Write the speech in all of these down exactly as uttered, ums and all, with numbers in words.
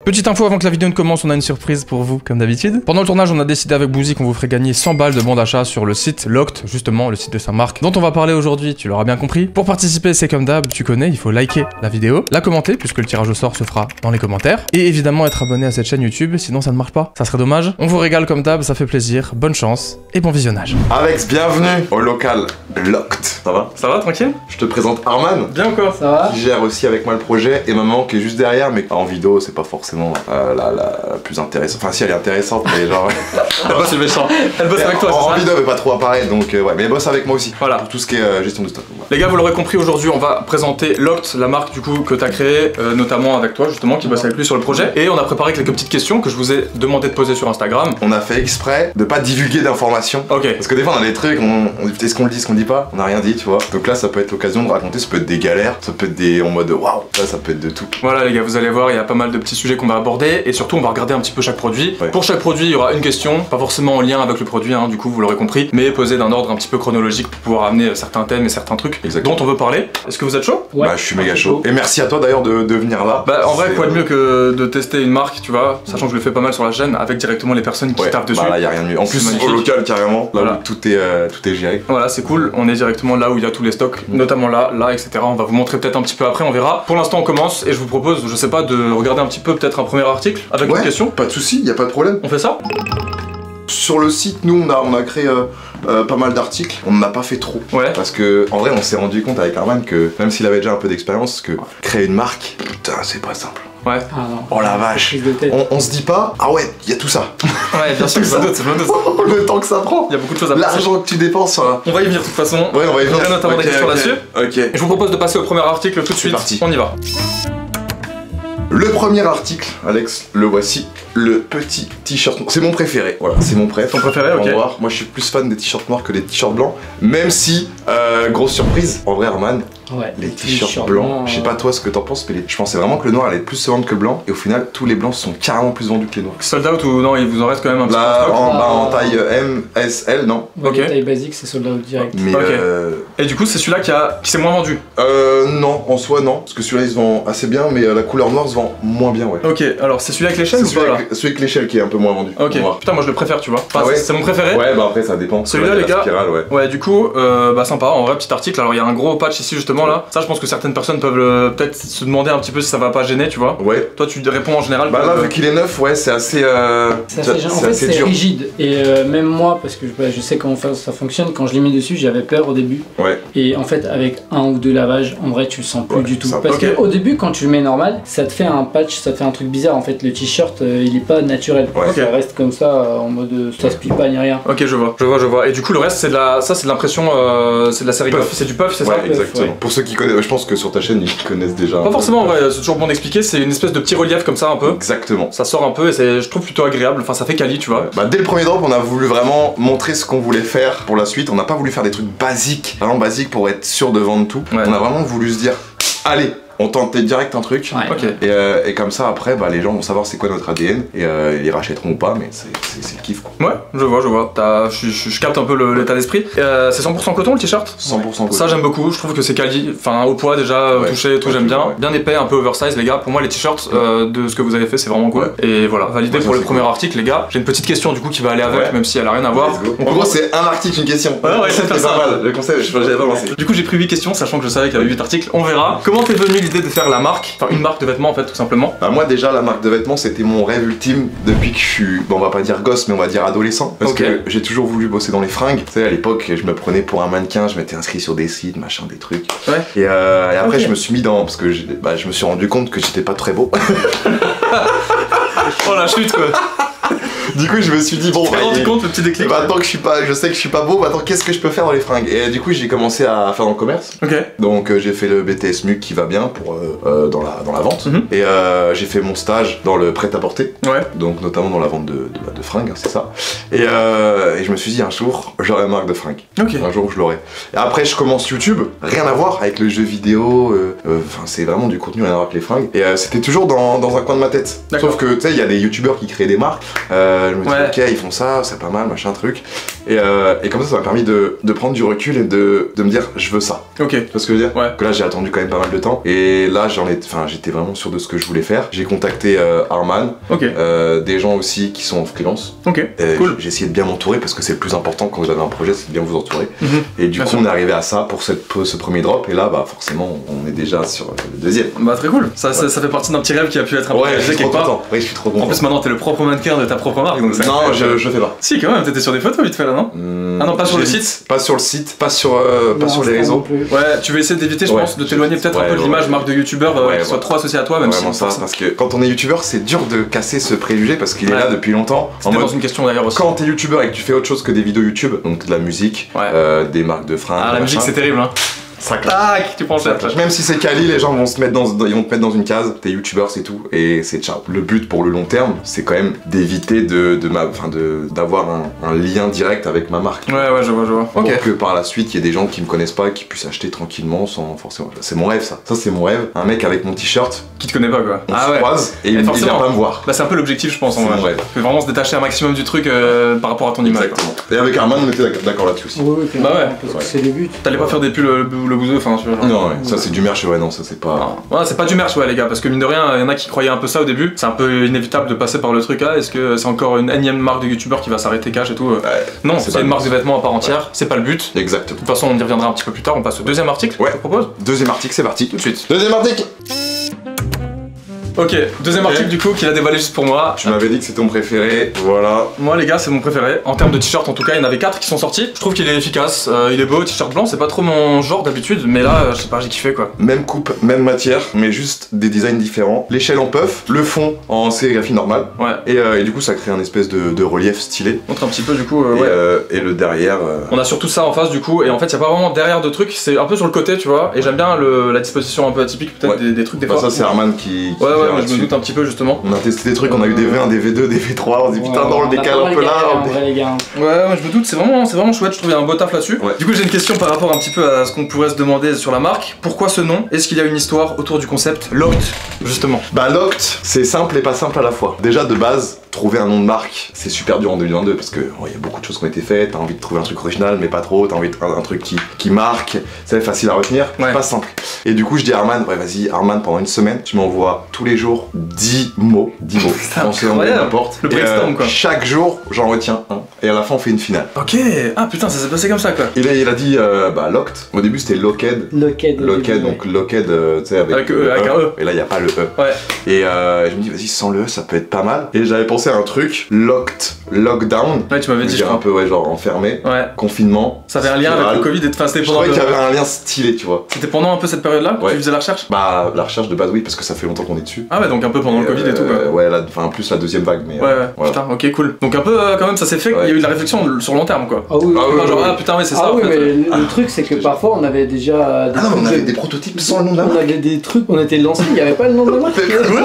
Petite info avant que la vidéo ne commence, on a une surprise pour vous, comme d'habitude. Pendant le tournage, on a décidé avec Bouzy qu'on vous ferait gagner cent balles de bons d'achat sur le site Locked, justement, le site de sa marque, dont on va parler aujourd'hui, tu l'auras bien compris. Pour participer, c'est comme d'hab, tu connais, il faut liker la vidéo, la commenter, puisque le tirage au sort se fera dans les commentaires, et évidemment être abonné à cette chaîne YouTube, sinon ça ne marche pas. Ça serait dommage. On vous régale comme d'hab, ça fait plaisir, bonne chance, et bon visionnage. Alex, bienvenue au local Locked. Ça va? Ça va, tranquille? Je te présente Arman. Bien ou quoi? Ça va? Qui gère aussi avec moi le projet, et maman qui est juste derrière, mais en vidéo, c'est pas forcément euh, la, la plus intéressante. Enfin, si, elle est intéressante, mais genre. Elle bosse le méchant. Elle bosse avec toi, en, c'est en ça? vidéo, mais pas trop apparaître, donc euh, ouais, mais elle bosse avec moi aussi. Voilà. Pour tout ce qui est euh, gestion de stock. Voilà. Les gars, vous l'aurez compris, aujourd'hui, on va présenter Locked, la marque du coup que t'as créée, euh, notamment avec toi, justement, qui bosse avec lui sur le projet. Et on a préparé quelques petites questions que je vous ai demandé de poser sur Instagram. On a fait exprès de pas divulguer d'informations. Ok. Parce que des fois, on a des trucs, on, on dit est-ce qu'on le dit, est-ce qu'on le dit pas? On a rien dit, tu vois. Donc là, ça peut être l'occasion de raconter, ça peut être des galères, ça peut être des en mode waouh, ça, ça peut être de tout. Voilà les gars, vous allez voir, il y a pas mal de petits sujets qu'on va aborder et surtout on va regarder un petit peu chaque produit. Ouais. Pour chaque produit, il y aura une question, pas forcément en lien avec le produit, hein, du coup vous l'aurez compris, mais posée d'un ordre un petit peu chronologique pour pouvoir amener certains thèmes et certains trucs Exactement. dont on veut parler. Est-ce que vous êtes chaud? Ouais. Bah, je suis méga chaud. Et merci à toi d'ailleurs de, de venir là. Bah en vrai, C'est, quoi de euh, mieux que de tester une marque, tu vois, sachant que je le fais pas mal sur la chaîne, avec directement les personnes qui Ouais, taffent dessus. bah là, y a rien de mieux. En plus, magnifique. au local carrément, là Voilà. où tout est, euh, tout est géré. Voilà, c'est cool, on est directement là où il y a tous les stocks, notamment là, là, et cetera. On va vous montrer peut-être un petit peu après, on verra. Pour l'instant, on commence et je vous propose, je sais pas, de regarder un petit peu peut-être un premier article avec Ouais, une question. pas de soucis, y a pas de problème. On fait ça? Sur le site, nous, on a, on a créé euh, euh, pas mal d'articles. On n'en a pas fait trop. Ouais. Parce que, en vrai, on s'est rendu compte avec Arman que, même s'il avait déjà un peu d'expérience, que créer une marque, putain, c'est pas simple. Ouais. Ah non. Oh la vache. Prise de tête. On, on se dit pas, ah ouais, y a tout ça. Ouais, bien sûr, je me doute, je me doute. Le temps que ça prend. Il y a beaucoup de choses à passer. L'argent que tu dépenses sur la... On va y venir de toute façon. Ouais, on va y venir. J'aurai notamment Ok, des questions ok. là-dessus. Ok. Et je vous propose de passer au premier article tout de suite. parti. On y va. Le premier article, Alex, le voici. Le petit t-shirt noir. C'est mon préféré. Voilà, c'est mon préf. Ton préféré, On ok. va voir. Moi, je suis plus fan des t-shirts noirs que des t-shirts blancs. Même si, euh, grosse surprise, en vrai, Arman, Ouais. les t-shirts blancs, je sais pas toi ce que t'en penses, mais les- je pensais vraiment que le noir allait plus se vendre que le blanc. Et au final, tous les blancs sont carrément plus vendus que les noirs. Sold out ou non, il vous en reste quand même un petit Là, peu de stock. en, bah, en Ah. taille M, S, L, non. Ouais, Ok. les tailles basiques, c'est sold out direct. Mais Ok. euh, Et du coup, c'est celui-là qui, a... qui s'est moins vendu. euh, non, en soi, non. Parce que celui-là, il se vend assez bien, mais euh, la couleur noire se vend moins bien, ouais. Ok, alors c'est celui avec les chaînes C'est ou pas celui, là? avec- celui avec l'échelle qui est un peu moins vendu. Ok, On va voir. putain, moi je le préfère, tu vois. Enfin, Ah ouais c'est- c'est mon préféré. Ouais, bah après, ça dépend. Celui-là, Ouais, les la gars. spirale, ouais. Ouais, du coup, euh, bah sympa, en vrai, petit article. Alors, il y a un gros patch ici, justement, là. Ça, je pense que certaines personnes peuvent euh, peut-être se demander un petit peu si ça va pas gêner, tu vois. Ouais. Toi, tu réponds en général. Bah que- là, vu qu'il est neuf, ouais, c'est assez. Euh, C'est assez gênant. En fait, assez c'est dur. rigide. Et euh, même moi, parce que bah, je sais comment fa- ça fonctionne, quand je l'ai mis dessus, j'avais peur au début. Ouais. Et en fait, avec un ou deux lavages, en vrai, tu le sens plus Ouais, du tout. ça- Parce ok. qu'au début, quand tu le mets normal, ça te fait un patch, ça te fait un truc bizarre. En fait, le t-shirt, euh, il est pas naturel. Ouais. Ça reste comme ça, euh, en mode euh, ça se plie pas ni rien. Ok, je vois, je vois, je vois. Et du coup, le reste, c'est de la, ça, c'est de l'impression, euh, c'est de la série Puff. Puff. C'est du puff, c'est Ouais, ça? exactement. ouais. Pour ceux qui connaissent, je pense que sur ta chaîne, ils connaissent déjà. un Pas peu. forcément, en vrai, c'est toujours bon d'expliquer. C'est une espèce de petit relief comme ça, un peu. Exactement. Ça sort un peu et c'est, je trouve plutôt agréable. Enfin, ça fait quali, tu vois. Bah, dès le premier drop, on a voulu vraiment montrer ce qu'on voulait faire pour la suite. On n'a pas voulu faire des trucs basiques, vraiment basiques pour être sûr de vendre tout. Ouais. On a vraiment voulu se dire, allez, on tentait direct un truc. Ouais. Ok. Et, euh, et comme ça, après, bah, les gens vont savoir c'est quoi notre A D N et euh, ils rachèteront ou pas, mais c'est c'est- c'est le kiff quoi. Ouais, je vois, je vois. T'as- Je, je- je capte un peu le- l'état d'esprit. Euh, c'est cent pour cent coton le t-shirt? cent pour cent Ça j'aime beaucoup, je trouve que c'est quali, enfin au poids déjà, Ouais. touché et tout, Ouais, j'aime bien. ouais. Bien épais, un peu oversize les gars, pour moi les t-shirts euh, de ce que vous avez fait c'est vraiment cool. Ouais. Et voilà, validé Ouais, ça, pour le c'est premier cool. article les gars. J'ai une petite question du coup qui va aller avec, Ouais. même si elle a rien à voir. Let's go. Donc, En gros, c'est un article, une question. Ouais, ouais, c'est pas ça. mal. Le concept, je j'avais pas pensé. Du coup j'ai pris huit questions, sachant que je savais qu'il y avait huit articles, on verra. Comment t'es venue l'idée de faire la marque, enfin une marque de vêtements en fait tout simplement? Bah moi déjà la marque de vêtements c'était mon rêve ultime depuis que je suis, bon on va pas dire gosse mais on va dire adolescent parce Ok. que j'ai toujours voulu bosser dans les fringues. Tu sais à l'époque je me prenais pour un mannequin, je m'étais inscrit sur des sites, machin, des trucs. Ouais. Et, euh, et après Ok. je me suis mis dans, parce que j'ai- bah, je me suis rendu compte que j'étais pas très beau. Oh la chute quoi. Du coup je me suis dit bon Tu t'es bah, rendu et- compte le petit déclic? maintenant que je suis pas, je sais que je suis pas beau, maintenant qu'est-ce que je peux faire dans les fringues? Et euh, du coup j'ai commencé à faire dans le commerce. Ok. Donc euh, j'ai fait le B T S M U C qui va bien pour euh, euh, dans la dans la vente. Mhm. Et euh, j'ai fait mon stage dans le prêt-à-porter. Ouais. Donc notamment dans la vente de, de, de fringues, hein, c'est ça. Et, euh, et je me suis dit un jour, j'aurai une marque de fringues. Ok. Un jour je l'aurai. Et après je commence YouTube, rien à voir avec le jeu vidéo, euh, euh, enfin c'est vraiment du contenu rien à voir avec les fringues. Et euh, c'était toujours dans, dans un coin de ma tête. Sauf que tu sais, il y a des youtubeurs qui créent des marques, euh, je me dis Ouais. ok ils font ça, c'est pas mal, machin truc. Et, euh, et comme ça ça m'a permis de, de prendre du recul et de, de me dire je veux ça. Ok. Tu vois ce que je veux dire? Ouais. Que là j'ai attendu quand même pas mal de temps. Et là j'en ai, enfin j'étais vraiment sûr de ce que je voulais faire. J'ai contacté euh, Arman, Ok. euh, des gens aussi qui sont en freelance. Ok. Euh, Cool. J'ai essayé de bien m'entourer parce que c'est le plus important quand vous avez un projet, c'est de bien vous entourer. Mhm. Et du Bien coup, sûr. on est arrivé à ça pour cette, pour ce premier drop. Et là, bah forcément, on est déjà sur le deuxième. Bah très cool. Ça, ça, ça fait partie d'un petit rêve qui a pu être un peu Ouais, je réalisé suis trop quelque part. content. Oui, je suis trop content. En plus maintenant t'es le propre mannequin de ta propre marque donc ça. non, je, je fais pas. Si quand même, t'étais sur des photos vite fait là non? Hmm, Ah non, pas sur le j'évite. site. Pas sur le site, pas sur, euh, pas Non, sur les Insta réseaux. non plus. Ouais, tu veux essayer d'éviter je Ouais. pense de t'éloigner peut-être un Ouais, peu de ouais, l'image ouais. marque de youtubeur euh, Ouais, qui soit ouais. trop associée à toi même Vraiment si ça, parce que quand on est youtubeur, c'est dur de casser ce préjugé parce qu'il est Ouais. là depuis longtemps. En c'était mode, dans une question d'ailleurs aussi. quand t'es youtubeur et que tu fais autre chose que des vidéos YouTube, donc de la musique, Ouais. euh, des marques de fringues, Ah la musique machin, c'est terrible hein. ça claque. Tac, tu prends Ça ça. claque. Même si c'est quali, les gens vont se mettre dans, ils vont te mettre dans une case. T'es youtubeur, c'est tout, et c'est ciao. Le but pour le long terme, c'est quand même d'éviter de, de ma, enfin de, d'avoir un, un lien direct avec ma marque. Ouais ouais je vois je vois. Pour Ok. que par la suite, il y ait des gens qui me connaissent pas, qui puissent acheter tranquillement sans forcément. C'est mon rêve, ça. Ça, c'est mon rêve. Un mec avec mon t-shirt, Qui te connaît pas quoi. on Ah se ouais. croise et, Et il, il forcément. vient pas me voir. Bah c'est un peu l'objectif je pense en C'est vrai. mon rêve. Faut vraiment se détacher un maximum du truc euh, par rapport à ton image. quoi. Exactement. Et avec Arman, on était d'accord- d'accord là-dessus aussi. Oui, oui, clairement, Bah ouais. parce que Ouais. c'est le but. T'allais pas faire des pulls le, le, le bouseux enfin tu vois. genre. Non, ouais, ça c'est du merch, ouais, non, ça c'est pas. Non. Ouais, c'est pas du merch, ouais, les gars, parce que mine de rien, il y en a qui croyaient un peu ça au début. C'est un peu inévitable de passer par le truc là. Est-ce que c'est encore une énième marque de youtubeur qui va s'arrêter cash et tout euh, Ouais, Non, c'est c'est pas une le marque but. de vêtements à part entière. C'est pas le but. De Exactement. toute façon, on y reviendra un petit peu plus tard. On passe au deuxième article. Ouais. Je te propose. Deuxième article, c'est parti. Tout de suite. Deuxième article. Ok, deuxième Ok. article du coup qu'il a déballé juste pour moi. Tu m'avais dit que c'est ton préféré, voilà. Moi les gars c'est mon préféré. En termes de t-shirt en tout cas il y en avait quatre qui sont sortis. Je trouve qu'il est efficace, euh, il est beau, t-shirt blanc c'est pas trop mon genre d'habitude mais là euh, je sais pas j'ai kiffé quoi. Même coupe, même matière, mais juste des designs différents. L'échelle en puff, le fond en sérigraphie normale. Ouais. Et, euh, et du coup ça crée un espèce de, de relief stylé. Montre un petit peu du coup euh, et, ouais. euh, et le derrière. euh, On a surtout ça en face du coup et en fait y a pas vraiment derrière de trucs, c'est un peu sur le côté tu vois et j'aime bien le, la disposition un peu atypique peut-être Ouais. des, des trucs des bah, fois. ça c'est Arman qui. qui Ouais ouais gère mais je me là-dessus. doute un petit peu justement. On a testé des trucs, on a eu des V un, des V deux, des V trois, on se dit putain Ouais, non, on le on a décale pas un mal peu là. galéré, on en dé- vrai, les gars. Ouais, ouais, je me doute, c'est vraiment, c'est vraiment chouette, je trouve qu'il y a un beau taf là-dessus. Ouais. Du coup, j'ai une question par rapport un petit peu à ce qu'on pourrait se demander sur la marque. Pourquoi ce nom? Est-ce qu'il y a une histoire autour du concept Locked, justement? Bah Locked, c'est simple et pas simple à la fois. Déjà de base, trouver un nom de marque, c'est super dur en deux mille vingt-deux parce que il y a beaucoup de choses qui ont été faites, t'as envie de trouver un truc original mais pas trop, t'as envie de un, un truc qui, qui marque, c'est facile à retenir, Ouais. c'est pas simple. Et du coup je dis à Arman, ouais vas-y Arman pendant une semaine, tu m'envoies tous les jours dix mots, dix mots, Putain, on se envoie incroyable. n'importe. Le Et, brainstorm, quoi. Chaque jour j'en retiens un et à la fin on fait une finale. Ok, ah putain, ça s'est passé comme ça quoi. Et là il a dit euh, bah Locked, au début c'était Locked. Locked. au Locked, début, donc Locked, euh, tu sais, avec, Avec le E, avec un E. Et là, il n'y a pas le E. Ouais. Et euh, je me dis, vas-y, sans le E, ça peut être pas mal. Et j'avais pensé à un truc, locked, lockdown. Ouais, tu m'avais dit, je Dire un crois. peu, ouais, genre enfermé, Ouais. confinement. Ça avait un lien avec le Covid et enfin, c'était Je pendant, trouvais le- qu'il y avait un lien stylé, tu vois. c'était pendant un peu cette période-là que Ouais. tu faisais la recherche? Bah, la recherche de base, oui, parce que ça fait longtemps qu'on est dessus. Ah ouais, donc un peu pendant le Covid et tout quoi. Euh, Ouais, la- enfin, plus la deuxième vague, mais. Ouais, euh, ouais, voilà. putain, ok, cool. Donc un peu euh, quand même, ça s'est fait, Ouais. il y a eu de la réflexion sur long terme quoi. Ah oui, Ah oui, oui, Pas genre, oui. ah putain, ouais, c'est ça Ah en oui, fait. mais le, le Ah, truc c'est que je te parfois on avait déjà des Ah non, mais on trucs avait de- des prototypes sans le nom de la on marque. avait des trucs, on était lancés, il n'y avait pas le nom de la marque.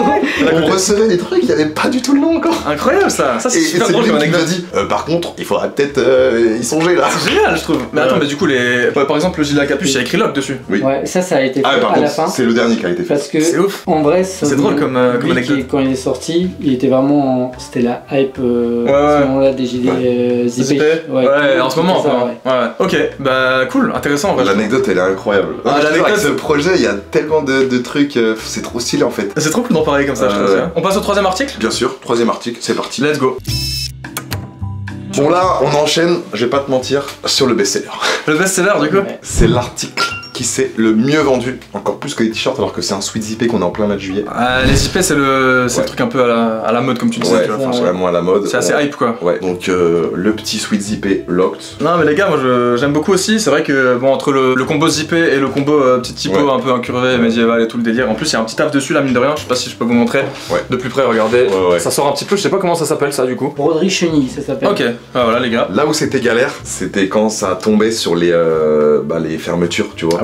On recevait des trucs, il n'y avait pas du tout le nom encore. Incroyable ça, ça Et, c'est et super c'est drôle lui comme qui nous a anecdote. dit, euh, par contre, il faudrait peut-être euh, y songer là. C'est génial je trouve. Mais Ouais. attends, mais du coup, les... ouais, par exemple, le gilet à capuche, il y a écrit Lock dessus. Oui. Ouais, ça, ça a été fait Ah, par à la contre, fin. c'est le dernier qui a été fait. Parce que, C'est ouf. en vrai, C'est drôle comme, euh, comme lui anecdote. qui- quand il est sorti, il était vraiment. en- C'était la hype euh, Ouais, à ce ouais. moment-là des gilets euh, zippés. Zippé Ouais, tout- en ce tout moment, ça, enfin. ouais. Ouais, ouais. Ok, bah cool, intéressant en vrai. L'anecdote elle est incroyable. Ah, Non, mais je te jure, l'anecdote, avec ce projet il y a tellement de, de trucs, euh, c'est trop stylé en fait. C'est trop cool d'en parler comme ça, je trouve. Euh, ça. On passe au troisième article. Bien sûr, troisième article, c'est parti. Let's go. Bon là on enchaîne, je vais pas te mentir, sur le best-seller. Le best-seller du coup. Ouais. C'est l'article qui s'est le mieux vendu, encore plus que les t-shirts alors que c'est un sweat zippé qu'on est en plein mois de juillet. Ah, les I P, c'est le... c'est Ouais. le truc un peu à la, à la mode, comme tu disais. Ouais, tu vois. ça, c'est ouais. vraiment à la mode. C'est assez On- hype quoi. Ouais, donc euh, le petit sweat zippé locked. Non mais les gars, moi je- j'aime beaucoup aussi, c'est vrai que bon entre le, le combo zippé et le combo euh, petit typo Ouais. un peu incurvé, médiéval et tout le délire, en plus il y a un petit taf dessus là mine de rien, je sais pas si je peux vous montrer Ouais. de plus près, regardez, Ouais, ouais. ça sort un petit peu, je sais pas comment ça s'appelle ça du coup. Broderie chenille, ça s'appelle. Ok, ah, voilà les gars. Là où c'était galère, c'était quand ça tombait sur les, euh, bah, les fermetures, tu vois. Ah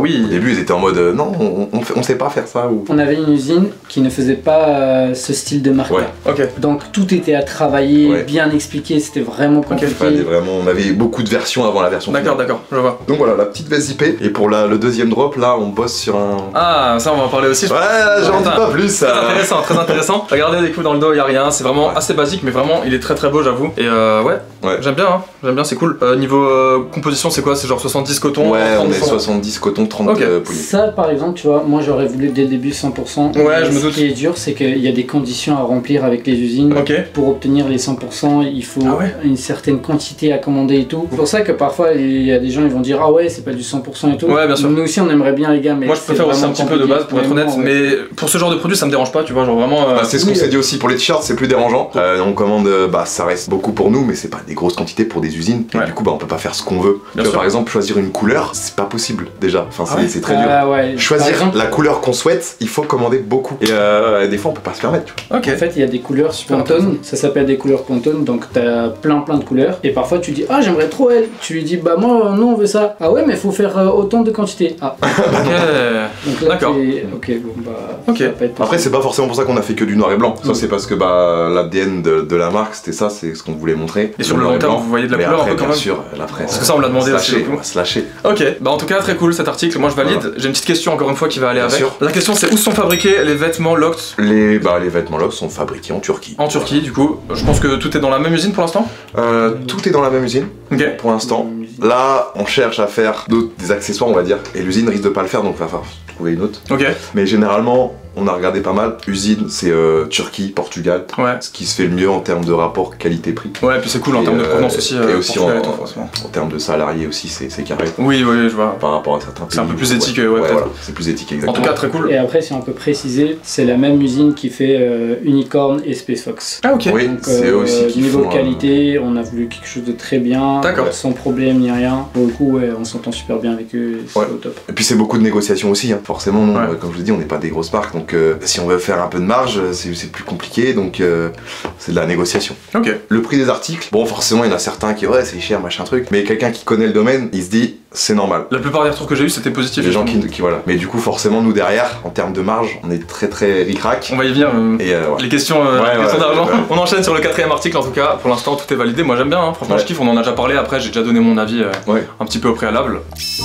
oui. Au début, ils étaient en mode euh, non, on, on, fait, on sait pas faire ça. Ou... On avait une usine qui ne faisait pas euh, ce style de marque. Ouais. Ok. Donc tout était à travailler, Ouais. bien expliqué, c'était vraiment compliqué. Fallait vraiment, on avait beaucoup de versions avant la version D'accord, finale. d'accord, je vois. Donc voilà, la petite veste I P. Et pour la, le deuxième drop, là, on bosse sur un. Ah, ça on va en parler aussi. Ouais, là, j'en dis Putain. pas plus. Très Ça... intéressant, très intéressant. Regardez les coups dans le dos, y a rien. C'est vraiment Ouais. assez basique, mais vraiment, il est très très beau, j'avoue. Et euh, ouais, Ouais. j'aime bien, hein. J'aime bien, c'est cool. Euh, niveau euh, composition, c'est quoi? C'est genre soixante-dix coton? Ouais, on trente est sang. soixante-dix coton, trente Ok. euh, poly. Ça par exemple, tu vois, moi j'aurais voulu dès le début cent pour cent. Ouais, Mais je me ce doute. qui est dur, c'est qu'il y a des conditions à remplir avec les usines. Ok. Pour obtenir les cent pour cent, il faut Ah ouais. une certaine quantité à commander et tout. C'est pour ça que parfois il y a des gens ils vont dire ah ouais c'est pas du cent pour cent et tout. Ouais, bien sûr. Nous aussi on aimerait bien les gars, mais Moi je c'est préfère aussi un vraiment petit peu de compliqué. base pour être Mais honnête, moi, ouais. mais pour ce genre de produit ça me dérange pas, tu vois, genre vraiment. euh, Bah, c'est ce qu'on oui. s'est dit aussi pour les t-shirts, c'est plus dérangeant. Euh, on commande, euh, bah ça reste beaucoup pour nous, mais c'est pas des grosses quantités pour des usines. Et Ouais. du coup, bah on peut pas faire ce qu'on veut. Bien Tu vois, sûr. par exemple, choisir une couleur, c'est pas possible déjà. Enfin, c'est Ah ouais c'est très dur. Ah ouais. Par Choisir exemple, la couleur qu'on souhaite, il faut commander beaucoup. Et euh, des fois, on peut pas se permettre. Tu vois. Ok. En fait, il y a des couleurs Super Pantone, ça s'appelle des couleurs Pantone, donc t'as plein plein de couleurs. Et parfois tu dis ah j'aimerais trop elle, tu lui dis bah moi non on veut ça. Ah ouais mais faut faire euh, autant de quantité. Ah Ok. donc là D'accord. t'es- ok bon bah Ok. ça va pas être Après, possible. c'est pas forcément pour ça qu'on a fait que du noir et blanc. Ça, Mm. c'est parce que bah l'A D N de, de la marque, c'était ça, c'est ce qu'on voulait montrer. Et sur le noir long terme, blanc. vous voyez de la Mais couleur après, un peu quand bien même. sûr, après, Parce que ça, on l'a demandé se aussi, lâcher, du coup. on va se lâcher. Ok, bah en tout cas très cool cet article, moi je valide. Voilà. J'ai une petite question encore une fois qui va aller Bien avec. sûr. La question c'est où sont fabriqués les vêtements Locked Les, bah, les vêtements Locked sont fabriqués en Turquie. en Turquie du coup? Je pense que tout est dans la même usine pour l'instant. Euh, tout est dans la même usine Ok. pour l'instant. Là, on cherche à faire d'autres des accessoires, on va dire, et l'usine risque de pas le faire, donc il va falloir trouver une autre. Ok. Mais généralement, on a regardé pas mal. Usine, c'est euh, Turquie, Portugal. Ouais. Ce qui se fait le mieux en termes de rapport qualité-prix. Ouais, puis c'est cool en Et, termes de euh, provenance aussi. et euh, aussi Portugal en, et tout, forcément. en termes de salariés aussi, c'est c'est carré. Oui, oui, je vois. Par rapport à certains pays. C'est un peu plus ouais. éthique, ouais, peut-être. voilà, c'est plus éthique, En exactement. tout cas très cool. Et après si on peut préciser, c'est la même usine qui fait euh, Unicorn et Space Fox. Ah ok. Oui, Donc, c'est eux euh, aussi qui niveau font, euh, qualité, on a voulu quelque chose de très bien, D'accord. sans problème ni rien. Pour le coup, ouais, on s'entend super bien avec eux, c'est Ouais. au top. Et puis c'est beaucoup de négociations aussi, hein. Forcément, non, Ouais. euh, comme je vous dis, on n'est pas des grosses marques, donc euh, si on veut faire un peu de marge, euh, c'est c'est plus compliqué, donc euh, c'est de la négociation. Ok. Le prix des articles, bon forcément il y en a certains qui ouais c'est cher machin truc, mais quelqu'un qui connaît le domaine, il se dit c'est normal. La plupart des retours que j'ai eu c'était positif. Les gens qui, qui voilà. Mais du coup forcément nous derrière, en termes de marge, on est très très ric-rac. On va y venir. euh, Et euh, voilà. Les questions, euh, Ouais, les questions ouais, d'argent. ouais. On enchaîne sur le quatrième article en tout cas. Pour l'instant tout est validé. Moi j'aime bien. Hein. Franchement Ouais. je kiffe. On en a déjà parlé. Après j'ai déjà donné mon avis euh, Ouais. un petit peu au préalable.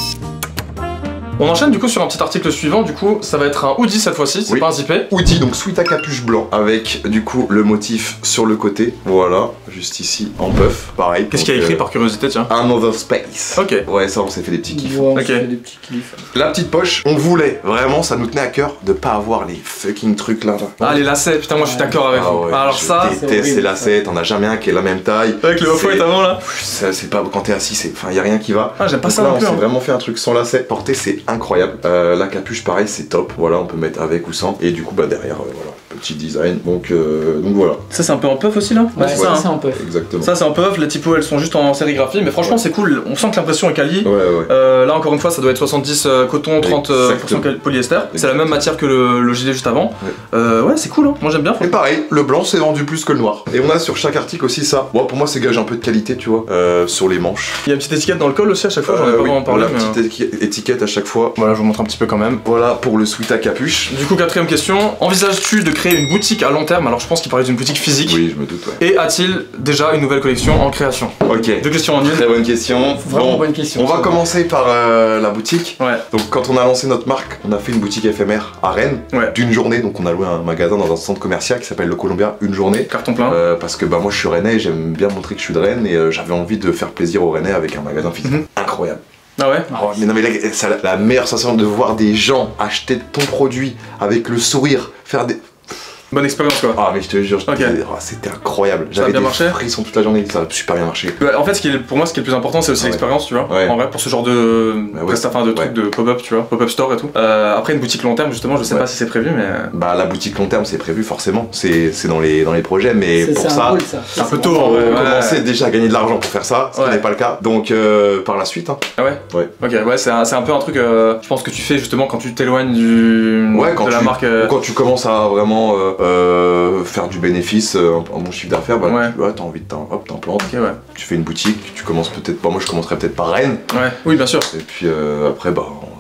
On enchaîne du coup sur un petit article suivant. Du coup ça va être un hoodie cette fois-ci. C'est Oui. pas un zippé. Hoodie, donc sweat à capuche blanc avec du coup le motif sur le côté, voilà, juste ici en puff, pareil. Qu'est-ce qu'il y a Donc, écrit euh, par curiosité tiens? Another Space. Ok. Ouais, ça on s'est fait des petits kiffs. Ouais, on Ok. se fait des petits kiffs. La petite poche, on voulait, vraiment, ça nous tenait à cœur de pas avoir les fucking trucs là. là. Ah les lacets. Putain moi je suis Ouais. d'accord avec Ah vous. ouais, Alors je ça. c'est déteste ces horrible, lacets, t'en as jamais un qui est la même taille. Avec le off-white C'est- avant là. Ça, c'est pas quand t'es assis, c'est, enfin y a rien qui va. Ah j'aime pas Donc ça là, non on plus. s'est hein. vraiment fait un truc sans lacets. Porter, c'est incroyable. Euh, la capuche, pareil, c'est top. Voilà, on peut mettre avec ou sans. Et du coup, bah derrière, euh, voilà, petit design. Donc, euh, donc voilà. Ça c'est un peu en puff aussi là. Ouais, c'est ça, ça. hein. c'est un peu. Exactement. Ça c'est un puff. Les typos elles sont juste en sérigraphie. Mais franchement Ouais. c'est cool. On sent que l'impression est quali. Ouais, ouais. Euh, là encore une fois ça doit être soixante-dix euh, coton, trente pour cent Exactement. polyester. C'est la même matière que le, le gilet juste avant. Ouais. Euh, ouais c'est cool hein. Moi j'aime bien. Et pareil, le blanc c'est vendu plus que le noir. Et on a sur chaque article aussi ça. Bon, pour moi, c'est gage un peu de qualité, tu vois. Euh, sur les manches. Il y a une petite étiquette dans le col aussi à chaque fois. J'en ai Euh, pas oui, vraiment parlé. la mais, petite euh, éti- étiquette à chaque fois. Voilà je vous montre un petit peu quand même. Voilà pour le sweat à capuche. Du coup quatrième question. Envisages-tu de créer une boutique à long terme? Alors je pense qu'il parlait d'une boutique physique. Oui, je me doute, ouais. Et a-t-il déjà une nouvelle collection en création? Ok. Deux questions en une. Très bonne question. Vraiment Bon, bonne question. on va ça. commencer par euh, la boutique. Ouais. Donc quand on a lancé notre marque, on a fait une boutique éphémère à Rennes Ouais. d'une journée. Donc on a loué un magasin dans un centre commercial qui s'appelle le Columbia, une journée. Carton plein. Euh, parce que bah moi je suis rennais et j'aime bien montrer que je suis de Rennes et euh, j'avais envie de faire plaisir aux Rennais avec un magasin physique Mhm. incroyable. Ah ouais. Oh, mais non mais là, c'est la, la meilleure sensation de voir des gens acheter ton produit avec le sourire, faire des... Bonne expérience quoi. Ah mais je te jure, je te Ok. dis, oh, c'était incroyable. Ça a J'avais bien des marché frissons toute la journée, ça a super bien marché. Ouais, en fait, ce qui est, pour moi, ce qui est le plus important, c'est aussi Ouais. l'expérience, tu vois. Ouais. En vrai, pour ce genre de, Bah ouais. presta- enfin, de trucs Ouais. de pop-up, tu vois, pop-up store et tout. Euh, après, une boutique long terme, justement, je sais Ouais. pas si c'est prévu, mais Bah la boutique long terme c'est prévu forcément, c'est c'est dans les, dans les projets mais C'est pour c'est ça... un rôle ça. c'est un peu bon. tôt, Faut en vrai. Ouais. commencer déjà à gagner de l'argent pour faire ça, ce qui Ouais. n'est pas le cas. Donc euh, par la suite, hein. Ah ouais. Ouais. Ok, ouais, c'est un, c'est un peu un truc. euh, je pense que tu fais justement quand tu t'éloignes du Ouais, quand de la tu, marque. euh, quand tu commences à vraiment euh, euh, faire du bénéfice, euh, un, un bon chiffre d'affaires, bah Ouais. tu ouais, t'as envie de t'en- hop, t'implantes, Ok, ouais. tu fais une boutique, tu commences peut-être pas, moi je commencerais peut-être par Rennes, Ouais. Oui, bien sûr. et puis euh, après bah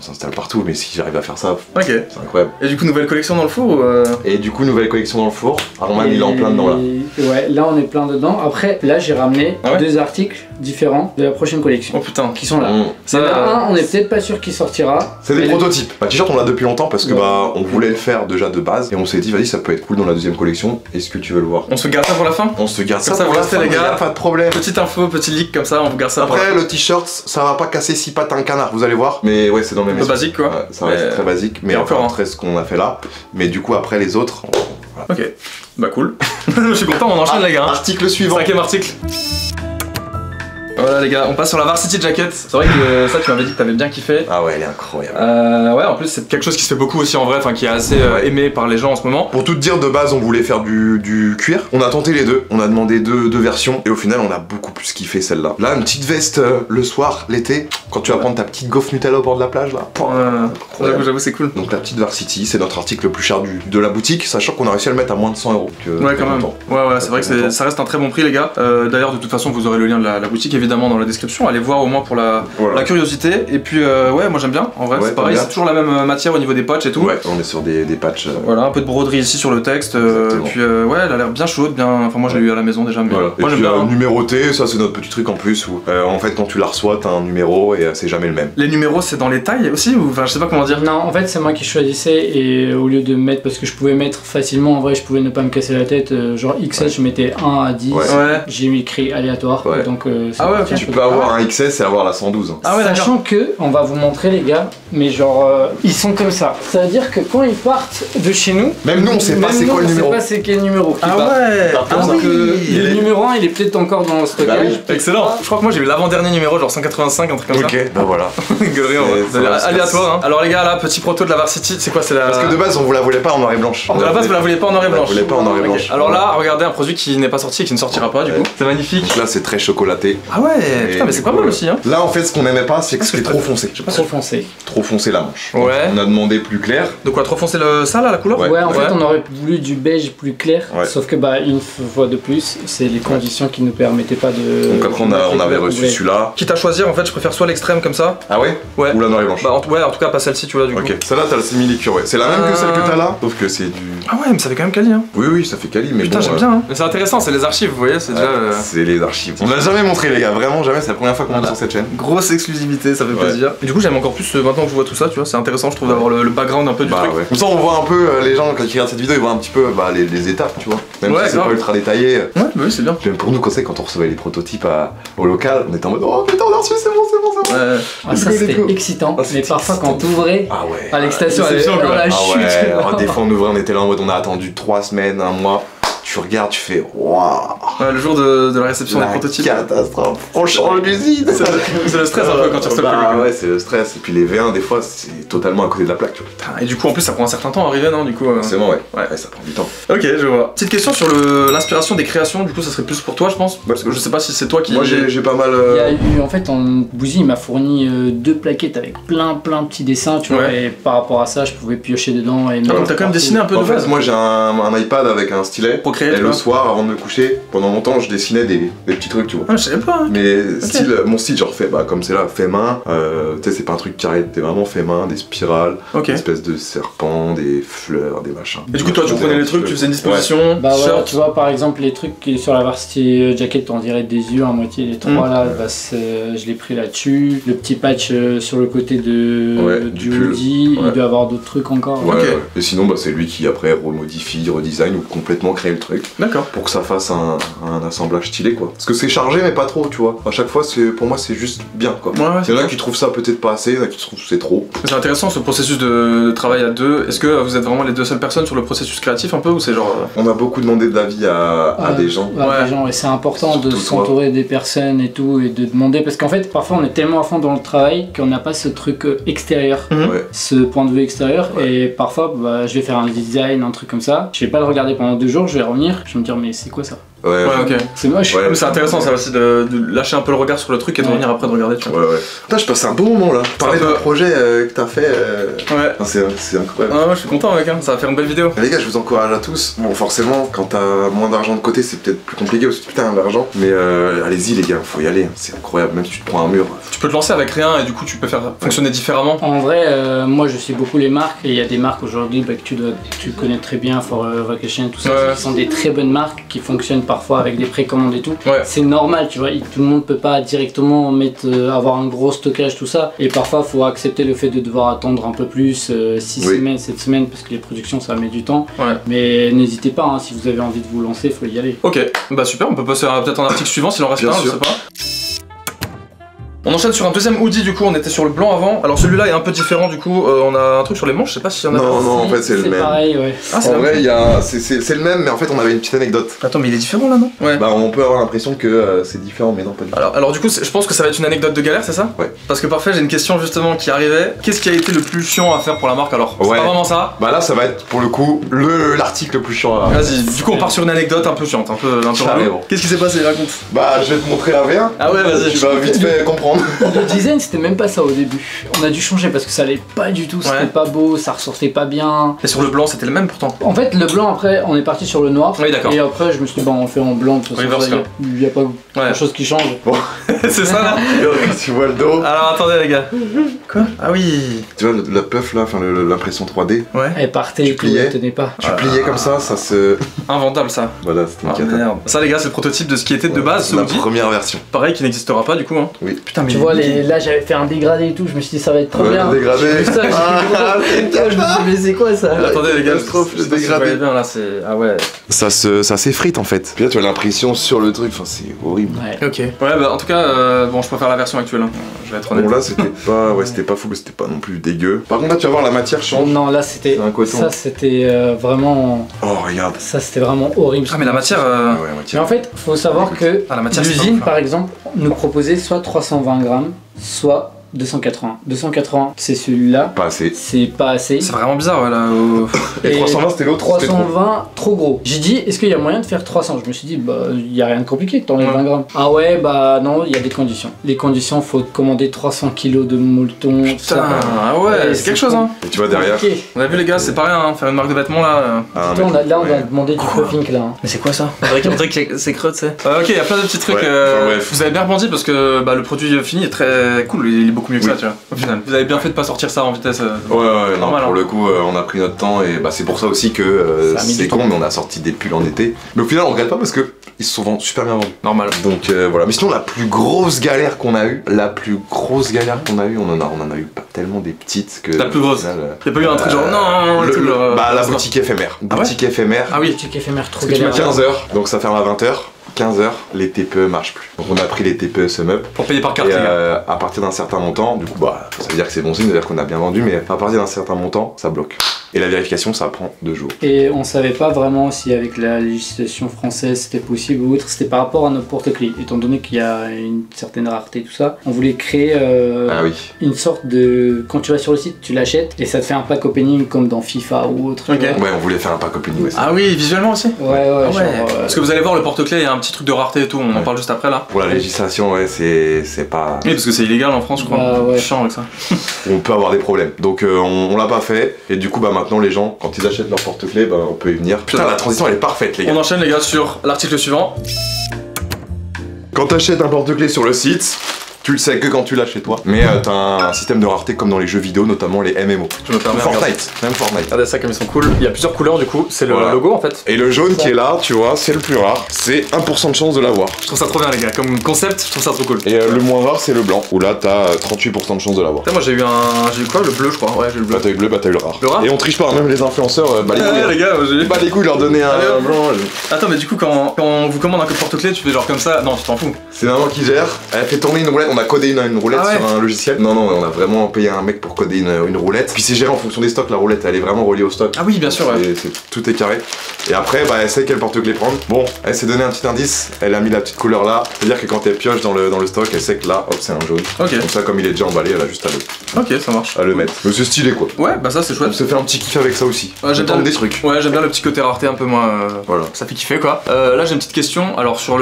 on s'installe partout, mais si j'arrive à faire ça, Ok. c'est incroyable. Et du coup, nouvelle collection dans le four ou euh... Et du coup, nouvelle collection dans le four. Arman, il est en plein dedans là. Ouais, là on est plein dedans. Après, là j'ai ramené Ah ouais deux articles différents de la prochaine collection Oh putain. qui sont là. Mmh. Ça, Il y en a euh, un, on est peut-être pas sûr qu'il sortira. C'est des Mais prototypes. Bah, t-shirt, on l'a depuis longtemps parce que Ouais. bah, on voulait le faire déjà de base et on s'est dit, vas-y, ça peut être cool dans la deuxième collection. Est-ce que tu veux le voir? On se garde ça pour la fin. On se garde Comme ça ça, pour vous la restez, fin, les gars. y a pas de problème. Petite info, petit leak comme ça, on vous garde ça pour la Après, fin. le t-shirt, ça va pas casser six pattes à un canard, vous allez voir. Mais ouais, c'est dans le même Un peu esprit. basique quoi. Ouais, ça reste Mais- très basique, mais et encore encore, hein. très ce qu'on a fait là. Mais du coup, après les autres. Ok. Bah cool. Je suis content, on enchaîne Ah, les gars. hein. Article suivant. Cinquième article. Voilà les gars, on passe sur la Varsity Jacket. C'est vrai que ça tu m'avais dit que t'avais bien kiffé. Ah ouais, elle est incroyable. Euh, ouais, en plus c'est quelque chose qui se fait beaucoup aussi en vrai, enfin qui est assez euh, Ouais. aimé par les gens en ce moment. Pour tout te dire, de base, on voulait faire du, du cuir. On a tenté les deux. On a demandé deux, deux versions. Et au final, on a beaucoup plus kiffé celle-là. Là, une petite veste euh, le soir, l'été. Quand tu vas prendre ta petite gaufre Nutella au bord de la plage, là. Euh, Ouais. j'avoue, j'avoue, c'est cool. Donc la petite Varsity, c'est notre article le plus cher du, de la boutique, sachant qu'on a réussi à le mettre à moins de cent euros. Donc, euh, Ouais, très quand même. content. Ouais, ouais, c'est Très vrai que c'est- content. ça reste un très bon prix, les gars. Euh, D'ailleurs, de toute façon, vous aurez le lien de la, la boutique évidemment dans la description. Allez voir au moins pour la, Voilà. la curiosité. Et puis, euh, ouais, moi j'aime bien. En vrai, Ouais, c'est pareil, t'aimes bien c'est toujours la même euh, matière au niveau des patchs et tout. Ouais, on est sur des, des patchs. euh, Voilà, un peu de broderie ici sur le texte. euh, Exactement. puis, euh, ouais, elle a l'air bien chaude, bien. Enfin, moi je l'ai eu à la maison déjà, mais Voilà. moi Et j'aime puis, bien. euh, hein. numéroté, ça c'est notre petit truc en plus où euh, en fait quand tu la reçois t'as un numéro et euh, c'est jamais le même. Les numéros, c'est dans les tailles aussi ou enfin, je sais pas comment dire. Non, en fait c'est moi qui choisissais et au lieu de mettre, parce que je pouvais mettre facilement, en vrai je pouvais ne pas me casser la tête, euh, genre X S Ouais. je mettais un à dix, Ouais. Ouais. j'ai écrit aléatoire, Ouais. donc euh, c'est Ah ouais, parti ok. un Tu peu. peux avoir un X S et avoir la cent douze. Ah ouais, d'accord. Sachant que, on va vous montrer les gars, mais genre euh, ils sont comme ça. Ça veut dire que quand ils partent de chez nous, Même nous on sait pas même c'est nous, quoi le on sait numéro. pas c'est quel numéro qui Ah part. ouais. Par Ah contre, oui. Que il le est- numéro un il est peut-être encore dans le stockage. Bah oui. Excellent. Je crois que moi j'ai eu l'avant-dernier numéro, genre cent quatre-vingt-cinq, un truc comme ça. Ok, bah voilà. Gueulerie, en C'est- vrai. ça va se Aléatoire. Hein. Alors les gars, là, petit proto de la Varsity, c'est quoi? C'est la. Parce que de base on vous la voulait pas en noir et blanche. De la base, vous la voulez pas en noir et On la blanche. voulait pas en noir et Ok. blanche. Alors là, regardez un produit qui n'est pas sorti et qui ne sortira pas du Ouais. coup. C'est magnifique. Donc là c'est très chocolaté. Ah ouais, Et putain, mais du c'est pas coup, mal euh, aussi. Hein. Là en fait ce qu'on aimait pas c'est que Ah, c'était c'est trop pas- foncé. Je sais pas Trop si. foncé. Trop foncé la manche. Ouais. On a demandé plus clair. De quoi trop foncer le ça là, la couleur? Ouais. Ouais, en fait, on aurait voulu du beige plus clair, Ouais. sauf que, bah, une fois de plus, c'est les conditions qui nous permettaient pas de. Donc après on, de a, mettre on les avait couleurs reçu qu'on celui-là. Quitte à choisir, en fait, je préfère soit l'extrême comme ça. Ah ouais Ouais. Ou la noir et blanche. Bah, en, ouais, en tout cas, pas celle-ci, tu vois, du coup. Ok, celle-là t'as le simili-cure, ouais. C'est la même que celle que t'as là, sauf que c'est du. Ah ouais, mais ça fait quand même quali, hein. Oui, oui, ça fait quali, mais Putain, bon. j'aime euh, bien, hein. Mais c'est intéressant, c'est les archives, vous voyez, c'est ouais, déjà. euh, C'est les archives. On l'a jamais montré, les gars, vraiment jamais, c'est la première fois qu'on Voilà. montre sur cette chaîne. Grosse exclusivité, ça fait Ouais. plaisir. Et du coup, j'aime encore plus euh, maintenant que je vois tout ça, tu vois, c'est intéressant, je trouve, d'avoir le, le background un peu du Bah truc. ouais. Comme ça, on voit un peu euh, les gens, quand ils regardent cette vidéo, ils voient un petit peu bah, les, les étapes, tu vois. Même Ouais, si c'est grave. pas ultra détaillé. Ouais, bah oui, c'est bien. Même pour nous, quand c'est quand on recevait les prototypes à- au local, on était en mode oh putain, on a reçu, c'est bon, c'est bon, c'est bon. Ouais. Ah, ça Let's c'était go. excitant, Ah, mais c'était parfois excitant. quand t'ouvrais Ah ouais. à l'extension, Ah, elle déception, dans quoi. la Ah chute. ouais, alors, des fois on ouvrait, on était là en mode on a attendu trois semaines, un mois, tu regardes, tu fais waouh, Ouais, le jour de, de la réception la des prototypes. catastrophe, on change d'usine. C'est le, c'est le stress un peu quand tu reçois le Bah public. ouais, c'est le stress, et puis les V un des fois c'est totalement à côté de la plaque, tu vois. Putain, Et du coup, en plus, ça prend un certain temps à arriver, non? Du coup. euh, C'est bon, ouais. Ouais. ouais, ça prend du temps. Ok, je vois. Petite question sur le- l'inspiration des créations, du coup, ça serait plus pour toi, je pense. Parce que je sais pas si c'est toi qui. Moi j'ai j'ai pas mal. Il y a euh, eu, en fait, en Bouzy, il m'a fourni euh, deux plaquettes avec plein plein de petits dessins, tu vois, Ouais. et par rapport à ça, je pouvais piocher dedans. Et Ah, donc t'as quand même dessiné un peu En de fait, base. moi j'ai un, un iPad avec un stylet. Procréate, Et tu le vois. soir, avant de me coucher, pendant longtemps, je dessinais des, des petits trucs, tu vois. Ah, je savais pas. Hein. Mais style, mon style, genre fait, bah comme c'est là, fait main. Euh, tu sais, c'est pas un truc carré, t'es vraiment fait main, des spirales, Ok. des espèces de serpents, des fleurs, des machins. Et du coup, toi, tu prenais les trucs, tu faisais une disposition, Bah ouais, shirt. tu vois par exemple les trucs qui sur la Varsity Jacket on dirait des yeux à moitié les trois Mm. là, bah, c'est- je l'ai pris là-dessus. Le petit patch euh, sur le côté de Ouais, du du pull. hoodie, Ouais. il doit avoir d'autres trucs encore. Ouais, Ok. ouais. Et sinon, bah, c'est lui qui après remodifie, redesign ou complètement crée le truc D'accord. pour que ça fasse un, un assemblage stylé, quoi. Parce que c'est chargé, mais pas trop, tu vois. À chaque fois, c'est pour moi, c'est juste bien, quoi. Ouais, ouais, Il y en a qui trouvent ça peut-être pas assez, il y en a qui trouvent que c'est trop. C'est intéressant ce processus de, de travail à deux. Est-ce que vous êtes vraiment les deux seules personnes sur le processus créatif un peu ou c'est genre. euh, On a beaucoup demandé d'avis à, à Ah, des gens. à Ouais. des gens, et c'est important de Surtout toi. s'entourer des personnes et tout et de demander parce qu'en fait parfois on est tellement à fond dans le travail qu'on n'a pas ce truc euh, extérieur. Mhm. Ouais. Ce point de vue extérieur Ouais. et parfois bah, je vais faire un design, un truc comme ça, je vais pas le regarder pendant deux jours, je vais revenir, je vais me dire mais c'est quoi ça? Ouais, Ouais, ok. C'est moche. Ouais. Mais c'est intéressant ça aussi de, de lâcher un peu le regard sur le truc et de Ouais. revenir après de regarder, tu vois. Ouais, ouais. Putain, je passe un bon moment là. Parler un d'un peu- projet euh, que t'as fait. euh, Ouais. enfin, c'est c'est incroyable. Ah, moi je suis content mec, hein. Ça va faire une belle vidéo. Les gars, je vous encourage à tous. Bon, forcément, quand t'as moins d'argent de côté, c'est peut-être plus compliqué parce que putain d'argent. Mais euh, allez-y, les gars, faut y aller. C'est incroyable. Même si tu te prends un mur. Tu peux te lancer avec rien et du coup tu peux faire fonctionner différemment. En vrai, euh, moi je suis beaucoup les marques et il y a des marques aujourd'hui bah, que tu, dois, tu connais très bien, For Vacation, tout ça, Ouais. qui sont des très bonnes marques qui fonctionnent parfois avec des précommandes et tout. Ouais. C'est normal, tu vois, il- tout le monde peut pas directement mettre, euh, avoir un gros stockage, tout ça. Et parfois, faut accepter le fait de devoir attendre un peu plus, six Oui. semaines, sept semaines, parce que les productions ça met du temps. Ouais. Mais n'hésitez pas, hein, si vous avez envie de vous lancer, faut y aller. Ok, bah super, on peut passer à peut-être un article suivant s'il en reste Bien un, je sûr. sais pas. On enchaîne sur un deuxième hoodie du coup, on était sur le blanc avant. Alors celui-là est un peu différent du coup, euh, on a un truc sur les manches, je sais pas s'il y en a. Non, non, en fait, c'est le même. pareil, ouais. Ah, c'est En la vrai, même. il y a, c'est c'est- c'est le même, mais en fait, on avait une petite anecdote. Attends, mais il est différent là, non? Ouais. Bah, on peut avoir l'impression que euh, c'est différent, mais non, pas du tout. Alors, alors du coup, c'est- je pense que ça va être une anecdote de galère, c'est ça? Ouais. Parce que parfait, j'ai une question justement qui arrivait. Qu'est-ce qui a été le plus chiant à faire pour la marque alors? C'est Ouais. pas vraiment ça? Bah là, ça va être pour le coup le l'article le plus chiant à. Vas-y, du coup on part sur une anecdote un peu chiante, un peu, un peu Carrément. relou. Qu'est-ce qui s'est passé? Raconte. Bah, je vais te montrer la V un. Ah ouais, vas-y. Tu vas vite fait comprendre. Le design c'était même pas ça au début. On a dû changer parce que ça allait pas du tout, c'était Ouais. pas beau, ça ressortait pas bien. Et sur le blanc, c'était le même pourtant. En fait le blanc après on est parti sur le noir. Oui, d'accord. Et après je me suis dit bon on fait en blanc de toute façon Reverse, il y a, il y a pas grand chose qui change. C'est ça là? Tu vois le dos. Alors attendez les gars. Quoi? Ah oui. Tu vois le- la puff là, enfin le- l'impression trois D. Ouais. Elle partait Tu et tout, pliais. elle tenait pas. Tu pliais comme ça, ça se. Invendable ça. Voilà, c'était une Ah cata. merde. Ça les gars, c'est le prototype de ce qui était de base ce La hoodie. première version. Pareil qui n'existera pas du coup hein. Oui. Putain mais Tu il est vois nickel. les... là j'avais fait un dégradé et tout, je me suis dit ça va être trop Ouais, bien. le dégradé. J'ai vu ça, j'ai dit, Ah, gros. c'est une Je me suis dit mais c'est quoi ça? Attendez les gars, catastrophe, je sais pas le si vous dégradé. voyez bien là, c'est. Ah ouais. Ça se, ça s'effrite en fait. Puis là, tu as l'impression sur le truc, enfin c'est horrible. Ouais. Ok. Ouais bah en tout cas, euh, bon je préfère la version actuelle, hein. Je vais être honnête. Bon là, c'était pas, ouais, c'était pas fou, mais c'était pas non plus dégueu. Par contre là, tu vas voir la matière change. Non là c'était C'est un coton. ça c'était euh, vraiment Oh regarde. ça c'était vraiment horrible. Ah mais la matière. euh, Ah ouais, Mais matière. en fait, faut savoir que Ah, la matière, c'est l'usine, pas ouf, hein. par exemple, nous proposait soit trois cent vingt grammes, soit deux cent quatre-vingts. deux cent quatre-vingts, c'est celui-là. Pas assez. C'est pas assez. C'est vraiment bizarre ouais, là. au- Et Et trois cent vingt, c'était l'autre. c'était trop. trois cent vingt, trop gros. J'ai dit, est-ce qu'il y a moyen de faire trois cents? Je me suis dit, bah, il y a rien de compliqué, t'enlèves Ouais. vingt grammes. Ah ouais, bah non, il y a des conditions. Les conditions, faut commander trois cents kilos de moulton. Putain, ah ouais, Et c'est quelque chose hein. Et tu vois derrière. Ok. On a vu les gars, c'est pas rien, hein. Faire une marque de vêtements là. euh. Ah, Putain, on a- là, on va ouais. demander du puffing là. hein. Mais c'est quoi ça? On dirait que c'est creux, tu sais. Euh, ok, il y a plein de petits trucs. Ouais, euh, enfin, bref. Vous avez bien rebondi parce que bah, le produit fini est très cool, il est beaucoup mieux que Oui. ça, tu vois. Au final, vous avez bien fait de pas sortir ça en vitesse. euh. Ouais, ouais, ouais, non, Normal, pour hein. le coup, euh, on a pris notre temps et bah, c'est pour ça aussi que euh, Ça a mis c'est du con, temps. mais on a sorti des pulls en été. Mais au final, on regrette pas parce que ils se sont vendus super bien vendus. Normal. Donc euh, voilà. Mais sinon, la plus grosse galère qu'on a eue, la plus grosse galère qu'on a eue, on en a, on en a eu pas tellement des petites que. La plus au grosse. final, euh, Y'a pas eu un truc genre euh, non, le- le truc le- genre, euh, Bah, la c'est boutique éphémère. Ah ouais Boutique éphémère. Ah oui. Boutique éphémère trop Parce que tu galère. m'as quinze heures, donc ça ferme à vingt heures. quinze heures, les T P E marchent plus. Donc on a pris les T P E Sum Up. Pour payer par carte, Et les gars. euh, à partir d'un certain montant, du coup, bah, ça veut dire que c'est bon signe, ça veut dire qu'on a bien vendu, mais à partir d'un certain montant, ça bloque. Et la vérification, ça prend deux jours. Et on savait pas vraiment si avec la législation française c'était possible ou autre, c'était par rapport à notre porte-clés. Étant donné qu'il y a une certaine rareté tout ça, on voulait créer euh, Ah oui. une sorte de... Quand tu vas sur le site, tu l'achètes et ça te fait un pack opening comme dans FIFA ou autre. tu Ok. vois. Ouais, on voulait faire un pack opening aussi. Ah oui, visuellement aussi. Ouais, ouais, Ah ouais. genre, euh, Parce que vous allez voir le porte-clés, il y a un petit truc de rareté et tout, on en Ouais. parle juste après là. Pour la législation, ouais, c'est c'est pas. Oui, parce que c'est illégal en France, je crois. Bah, ouais. Chiant avec ça. On peut avoir des problèmes. Donc euh, on, on l'a pas fait. Et du coup, bah maintenant, les gens, quand ils achètent leur porte-clés, bah on peut y venir. Putain, la transition elle est parfaite, les gars. On enchaîne les gars sur l'article suivant. Quand t'achètes un porte-clés sur le site, tu le sais que quand tu l'as chez toi. Mais euh, t'as un, un système de rareté comme dans les jeux vidéo, notamment les M M O. Je me permets. Fortnite, même Fortnite. Regardez ça comme ils sont cool. Il y a plusieurs couleurs du coup, c'est le Voilà. logo en fait. Et le jaune qui est là, tu vois, c'est le plus rare. C'est un pour cent de chance de l'avoir. Je trouve ça trop bien les gars, comme concept, je trouve ça trop cool. Et euh, le moins rare, c'est le blanc, où là, t'as euh, trente-huit pour cent de chance de l'avoir. Putain, moi j'ai eu un. J'ai eu quoi? Le bleu je crois. Ouais, j'ai eu le bleu. Bah t'as eu le bleu, bah t'as eu le rare. Le rare Et on triche pas, même les influenceurs, euh, bah les Ouais, couilles. les gars, moi, j'ai eu. Bah les couilles, leur donner un Allez, hop. blanc. Attends, mais du coup, quand, quand on vous commande un code porte-clés, tu fais genre comme ça. Non, tu t'en fous. C'est maman qui gère, elle fait tourner une roulette. on a codé une, une roulette ah ouais. sur un logiciel. Non, non, on a vraiment payé un mec pour coder une, une roulette. Puis c'est géré en fonction des stocks, la roulette, elle est vraiment reliée au stock. Ah oui, bien sûr, ouais. C'est, tout est carré. Et après, bah, elle sait quel porte-clés prendre. Bon, elle s'est donné un petit indice, elle a mis la petite couleur là. C'est-à-dire que quand elle pioche dans le, dans le stock, elle sait que là, hop, c'est un jaune. Ok. Comme ça, comme il est déjà emballé, elle a juste à le, ok, ça marche. à le mettre. Mais c'est stylé quoi. Ouais, bah ça c'est chouette. On se fait un petit kiff avec ça aussi. Ouais, j'aime bien des le... trucs. Ouais, j'aime bien le petit côté rareté un peu moins. Euh... Voilà. Ça fait kiffer quoi. Euh, là j'ai une petite question. Alors sur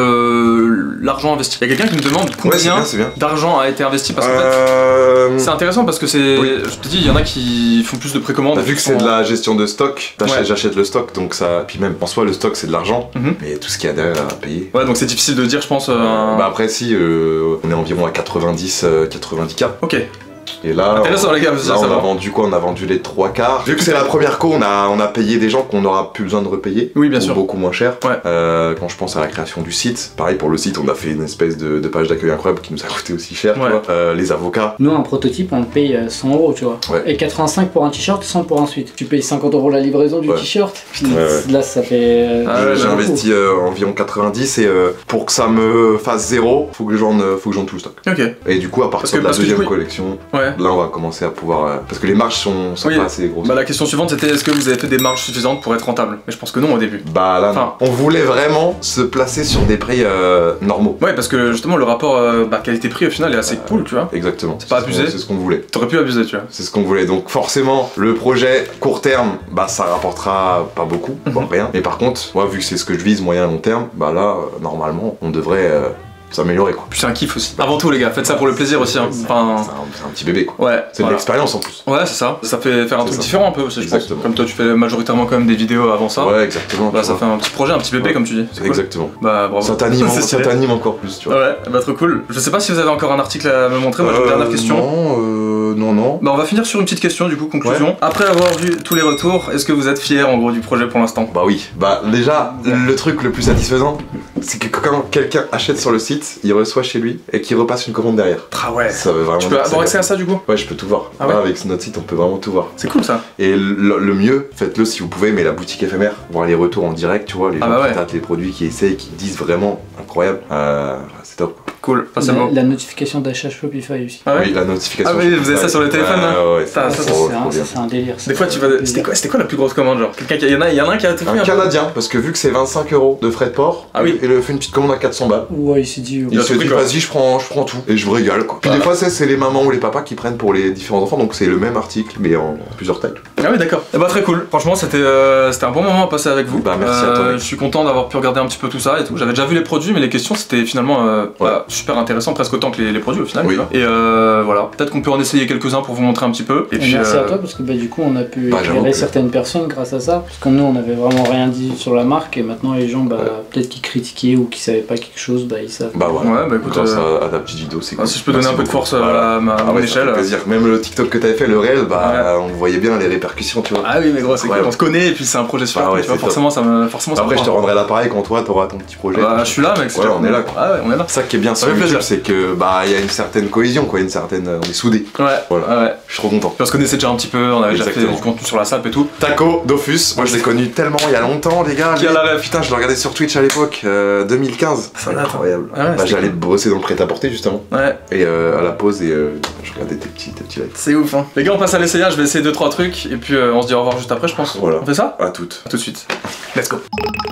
le l'argent investi. Il y a quelqu'un qui me demande combien ouais, d'argent a été investi parce qu'en euh... fait c'est intéressant parce que c'est. Oui. Je te dis, il y en a qui font plus de précommandes. Bah, vu que c'est de la gestion de stock, ouais. j'achète le stock donc ça. Puis même en soi le stock c'est de l'argent, mm-hmm. mais tout ce qu'il y a derrière à payer. Ouais donc c'est difficile de dire je pense. Euh... Bah après si euh, on est environ à quatre-vingt-dix K. Ok. Et là, intéressant on, les gars, là, on a vendu quoi? On a vendu les trois quarts. Vu que c'est la première co, on a, on a payé des gens qu'on n'aura plus besoin de repayer. Oui, bien sûr. Beaucoup moins cher. Ouais. Euh, quand je pense à la création du site, pareil pour le site, on a fait une espèce de, de page d'accueil incroyable qui nous a coûté aussi cher. Ouais. Tu vois. Euh, les avocats. Nous, un prototype, on le paye cent euros, tu vois. Ouais. Et quatre-vingt-cinq pour un t-shirt, cent pour un suite. Tu payes cinquante euros la livraison du ouais. t-shirt. Ouais, ouais. Là, ça fait. Euh, ah, ouais, j'ai investi euh, environ quatre-vingt-dix et euh, pour que ça me fasse zéro, faut que je vende, faut que je vende tout le stock. Ok. Et du coup, à partir que, de la deuxième coup, collection, ouais. là, on va commencer à pouvoir. Euh, parce que les marges sont, sont oui. pas assez grosses. Bah la question suivante c'était est-ce que vous avez fait des marges suffisantes pour être rentable? Mais je pense que non au début. Bah là enfin, non. On voulait vraiment se placer sur des prix euh, normaux. Ouais parce que justement le rapport euh, bah, qualité-prix au final est assez euh, cool tu vois. Exactement. C'est pas abusé. C'est ce qu'on voulait. T'aurais pu abuser tu vois. C'est ce qu'on voulait. Donc forcément le projet court terme bah ça rapportera pas beaucoup, mm-hmm. voire rien. Mais par contre moi vu que c'est ce que je vise moyen long terme, bah là euh, normalement on devrait euh, s'améliorer quoi. Puis c'est un kiff aussi. Avant tout les gars, faites ça pour le plaisir aussi. Hein. Enfin... C'est un, un petit bébé quoi. Ouais. C'est voilà. de l'expérience en plus. Ouais c'est ça. Ça fait faire un truc ça. différent un peu aussi je pense. Comme toi tu fais majoritairement quand même des vidéos avant ça. Ouais exactement. Bah ça fait un petit projet, un petit bébé ouais. comme tu dis. Cool. Exactement. Bah bravo. Ça t'anime, ça t'anime encore plus tu vois. Ouais bah trop cool. Je sais pas si vous avez encore un article à me montrer, moi j'ai une euh, dernière question. Non euh, non non. Bah on va finir sur une petite question du coup, conclusion. Ouais. Après avoir vu tous les retours, est-ce que vous êtes fiers en gros du projet pour l'instant? Bah oui. Bah déjà ouais. le truc le plus satisfaisant c'est que quand quelqu'un achète sur le site, il reçoit chez lui et qu'il repasse une commande derrière. Ah ouais. Ça veut vraiment tu peux avoir accès à ça du coup? Ouais, je peux tout voir. Ah ouais. Là, avec notre site, on peut vraiment tout voir. C'est cool ça. Et le, le mieux, faites-le si vous pouvez, mais la boutique éphémère, voir les retours en direct, tu vois, les ah gens bah qui ouais. tâtent les produits, qui essayent, qui disent vraiment incroyable. Euh, c'est top. Cool. Ah, c'est la, bon. La notification d'achat Shopify aussi. Ah ouais. Oui, la notification. Ah oui, vous avez ça sur le téléphone là. Ah ouais, ça, ça, c'est un, un délire. Des fois, tu vas. C'était quoi, c'était quoi la plus grosse commande genre? Quelqu'un qui, il y en a, il y en a un qui a tout fait. Un Canadien, parce que vu que c'est vingt-cinq euros de frais de port, ah oui, il fait une petite commande à quatre cents balles. Ouais, il s'est dit. Il se dit vas-y, je prends, je prends tout et je me régale quoi. Puis des fois, c'est les mamans ou les papas qui prennent pour les différents enfants, donc c'est le même article mais en plusieurs tailles. Ah oui, d'accord. Et bah très cool. Franchement, c'était euh, c'était un bon moment à passer avec vous. Bah merci euh, à toi. Je suis content d'avoir pu regarder un petit peu tout ça et tout. J'avais déjà vu les produits, mais les questions c'était finalement euh, ouais. bah, super intéressant, presque autant que les, les produits au final. Oui. Tu vois. Et euh, voilà. Peut-être qu'on peut en essayer quelques-uns pour vous montrer un petit peu. Et, et puis, merci euh... à toi parce que bah, du coup on a pu bah, éclairer certaines personnes grâce à ça. Parce que nous on avait vraiment rien dit sur la marque et maintenant les gens bah ouais. peut-être qui critiquaient ou qui savaient pas quelque chose, bah ils savent. Bah voilà. Ouais, bah écoute. Grâce euh... à, à ta petite vidéo, c'est cool. Ah, si je peux donner un peu de force voilà. à ma, ah mon ouais, échelle. Ça fait plaisir. Même le TikTok que t'avais fait, le réel, bah ouais. on voyait bien les répercussions, tu vois. Ah oui, mais gros, c'est ouais, cool. ouais. On se connaît et puis c'est un projet super ah ouais, cool, tu vois. Forcément, ça me, forcément, ça Après, je te rendrai l'appareil quand toi t'auras ton petit projet. Bah, je suis là, mec. Ouais, on est là. Ah ouais, on est là. Ça qui est bien sur YouTube, c'est que bah il y a une certaine cohésion, quoi, une certaine, on est soudés. Ouais. Voilà. Ouais. Je suis trop content. Puis on se connaissait déjà un petit peu, on avait Exactement. déjà fait du contenu sur la S A P et tout. Taco, Dofus, moi je l'ai connu tellement il y a longtemps, les gars. Qui a la rêve? Putain, je le regardais sur Twitch à l'époque, euh, deux mille quinze. C'est incroyable. Ah ouais, bah, j'allais bosser dans le prêt-à-porter justement. Ouais. Et euh, à la pause et euh, je regardais tes petits, tes petits lives. C'est ouf, hein. Les gars, on passe à l'essayage, je vais essayer deux trois trucs et puis euh, on se dit au revoir juste après, je pense. Voilà. On fait ça? À toutes. À tout de suite. Let's go.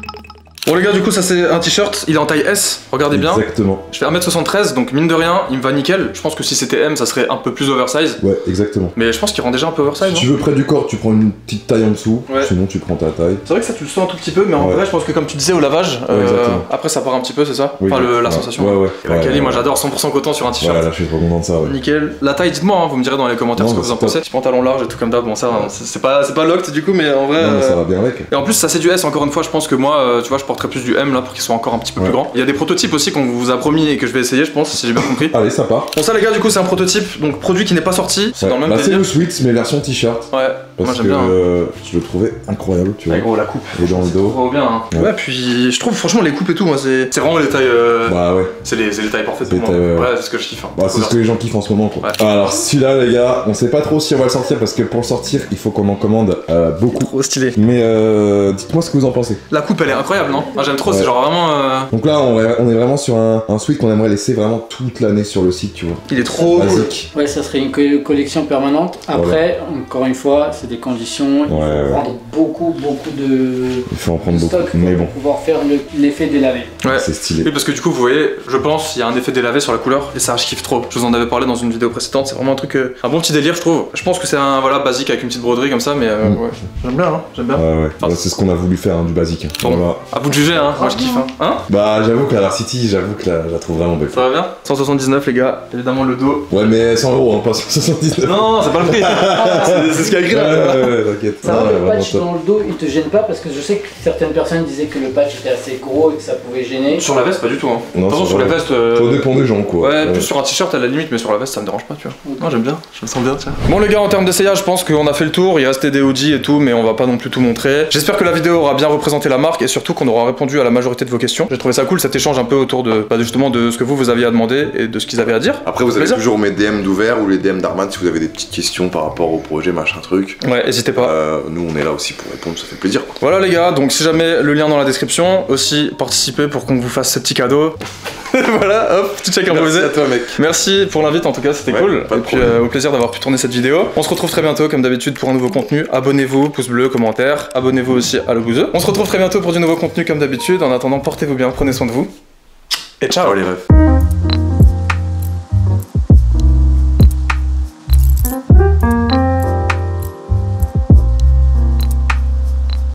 Bon les gars, du coup ça c'est un t-shirt, il est en taille S, regardez bien. Exactement. Je fais un mètre soixante-treize, donc mine de rien, il me va nickel. Je pense que si c'était M, ça serait un peu plus oversize. Ouais, exactement. Mais je pense qu'il rend déjà un peu oversize. Si non tu veux près du corps, tu prends une petite taille en dessous, ouais. Sinon tu prends ta taille. C'est vrai que ça tu le sens un tout petit peu, mais en ouais. vrai je pense que comme tu disais au lavage, ouais, euh, après ça part un petit peu, c'est ça? Oui, enfin le, la ouais. sensation. Ouais, ouais. Et la ouais, quali, ouais, moi ouais. j'adore cent pour cent coton sur un t-shirt. Ouais, là je suis trop content de ça, ouais. Nickel. La taille, dites-moi, hein, vous me direz dans les commentaires non, ce que vous en top. pensez. Petit pantalon large et tout comme d'hab, bon ça, c'est pas, pas locked du coup, mais en vrai. Non, mais euh... ça va bien avec. Et en plus ça c'est du S, encore une fois, je pense que moi, euh, tu vois, je porterais plus du M là pour qu'il soit encore un petit peu ouais. plus grand. Il y a des prototypes aussi qu'on vous a promis et que je vais essayer, je pense, si j'ai bien compris. Allez, ça part. Bon ça les gars, du coup c'est un prototype, donc produit qui n'est pas sorti, c'est ouais. dans le même bah, délire. C'est le Sweets mais version t-shirt. Ouais. parce Moi, j'aime que bien, hein. euh, je le trouvais incroyable, tu vois. Ouais, gros, la coupe. Et dans le dos. Trop bien. Hein. Ouais. Ouais. puis je trouve franchement les coupes et tout, moi c'est c'est vraiment les tailles. Euh... Bah ouais. C'est les, les tailles parfaites C'est pour moi. tailles, ouais. Ouais, c'est ce que je kiffe. Hein. Bah, c'est ce que les gens kiffent en ce moment, quoi. Ouais. Alors, celui-là, les gars, on sait pas trop si on va le sortir parce que pour le sortir, il faut qu'on en commande euh, beaucoup. Trop stylé. Mais euh, dites-moi ce que vous en pensez. La coupe elle est incroyable, non? Moi j'aime trop, Ouais. c'est genre vraiment. Euh... Donc là, on est, on est vraiment sur un, un sweat qu'on aimerait laisser vraiment toute l'année sur le site, tu vois. Il est trop. Basique. Ouais, ça serait une co- collection permanente. Après, encore une fois, c'est des conditions. Il faut Ouais, ouais. prendre beaucoup, beaucoup de, Il faut en de prendre beaucoup. stock Mais pour bon, pouvoir faire le- l'effet délavé. Ouais. c'est stylé. Oui, parce que du coup, vous voyez, je pense, il y a un effet délavé sur la couleur, et ça, je kiffe trop. Je vous en avais parlé dans une vidéo précédente, c'est vraiment un truc, euh, un bon petit délire, je trouve. Je pense que c'est un, voilà, basique avec une petite broderie comme ça, mais euh, Mm. ouais, j'aime bien, hein, j'aime bien. Ouais, ouais. Ah. Ouais, c'est ce qu'on a voulu faire, hein, du basique. hein. Bon. Voilà. À vous de juger, hein, moi je kiffe, hein. Hein? Bah, j'avoue que la Dark City, j'avoue que la, je la trouve vraiment belle. Ça va bien? cent soixante-dix-neuf, les gars, évidemment le dos. Ouais, mais cent euros, hein, pas cent soixante-dix-neuf. Non, non, non, c'est pas le prix, c'est c'est ce qu'il y a écrit Ouais, là. ouais, ouais, t'inquiète. Ça va, Ouais, le vraiment patch top. dans le dos, il te gêne pas parce que je sais que certaines personnes disaient que le patch était assez gros et que ça pouvait gêner. Sur la veste, pas du tout, hein. Non, De toute façon, c'est sur la vrai. veste. euh, Pour deux, pour deux gens, quoi. Ouais, plus sur un t-shirt à la limite, mais sur la veste ça me dérange pas, tu vois. Ok. Non, j'aime bien, je me sens bien, tiens. Bon, les gars, en termes d'essayage, je pense qu'on a fait le tour. Il restait des hoodies et tout, mais on va pas non plus tout montrer. J'espère que la vidéo aura bien représenté la marque et surtout qu'on aura répondu à la majorité de vos questions. J'ai trouvé ça cool cet échange un peu autour de, bah, justement de ce que vous vous aviez à demander et de ce qu'ils avaient à dire. Après, vous avez Plaisir. toujours mes D M d'ouvert ou les D M d'Arman si vous avez des petites questions par rapport au projet, machin truc. Ouais, n'hésitez pas. Euh, nous, on est là aussi pour répondre, ça fait plaisir. Quoi. Voilà les gars, donc si jamais le lien dans la description, aussi participez pour qu'on vous fasse ce petit cadeau. Voilà, hop, petit check improvisé. Merci à toi, mec. Merci pour l'invite en tout cas, c'était Ouais, cool. pas de Et puis problème. euh, au plaisir d'avoir pu tourner cette vidéo. On se retrouve très bientôt comme d'habitude pour un nouveau contenu. Abonnez-vous, pouce bleu, commentaire. Abonnez-vous aussi à Le Bouzeux. On se retrouve très bientôt pour du nouveau contenu comme d'habitude. En attendant, portez-vous bien, prenez soin de vous. Et ciao Ciao les refs.